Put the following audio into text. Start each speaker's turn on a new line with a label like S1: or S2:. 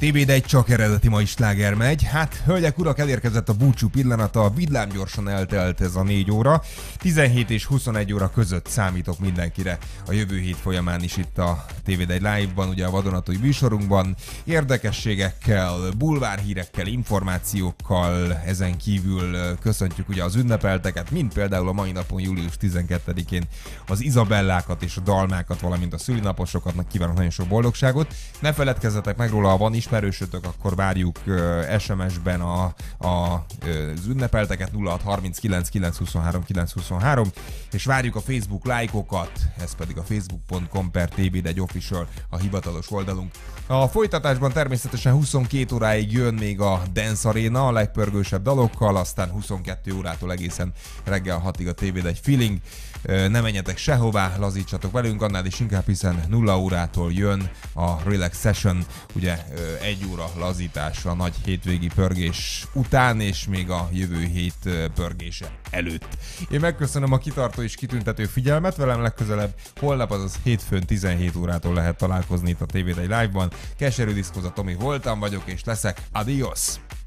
S1: TV1 csak eredeti mai sláger megy. Hát, hölgyek, urak, elérkezett a búcsú pillanata, vidlám gyorsan eltelt ez a 4 óra. 17 és 21 óra között számítok mindenkire a jövő hét folyamán is itt a TV1 Live-ban, ugye a vadonatúj műsorunkban. Érdekességekkel, bulvárhírekkel, információkkal, ezen kívül köszöntjük ugye az ünnepelteket, mint például a mai napon, július 12-én az Izabellákat és a Dalmákat, valamint a szülinaposokatnak kívánok nagyon sok boldogságot. Ne feledkezzetek meg róla, ha van ismerősötök, akkor várjuk SMS-ben az ünnepelteket 0639 923 923, és várjuk a Facebook lájkokat, ez pedig a facebook.com/TV1 official a hivatalos oldalunk. A folytatásban természetesen 22 óráig jön még a Dance Arena a legpörgősebb dalokkal, aztán 22 órától egészen reggel 6-ig a TV1 Feeling. Ne menjetek sehová, lazítsatok velünk, annál is inkább, hiszen 0 órától jön a Relax Session, ugye 1 óra lazítás a nagy hétvégi pörgés után, és még a jövő hét pörgése előtt. Én megköszönöm a kitartó és kitüntető figyelmet, velem legközelebb holnap, azaz hétfőn 17 órától lehet találkozni itt a TV1 Live-ban. Keserű diszkóza Tomi voltam vagyok, és leszek. Adios!